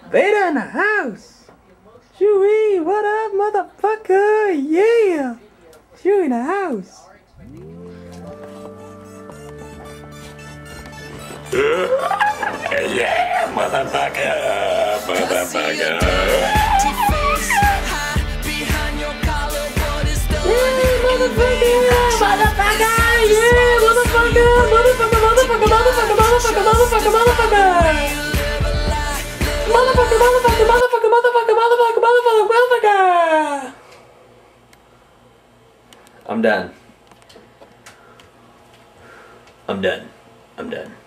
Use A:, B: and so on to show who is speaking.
A: Vader in the house. Chewy, what up, motherfucker? Yeah. Chewy in the house. Yeah, motherfucker. Motherfucker. Yeah, motherfucker. Motherfucker. Yeah, motherfucker. Motherfucker, motherfucker, motherfucker, motherfucker, motherfucker, motherfucker. Motherfucker, motherfucker, motherfucker, motherfucker, motherfucker, motherfucker, motherfucker. I'm done. I'm done. I'm done.